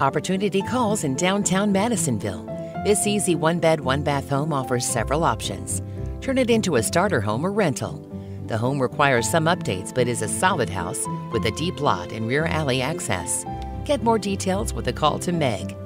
Opportunity Calls in Downtown Madisonville. This easy one-bed, one-bath home offers several options. Turn it into a starter home or rental. The home requires some updates but is a solid house with a deep lot and rear alley access. Get more details with a call to Meg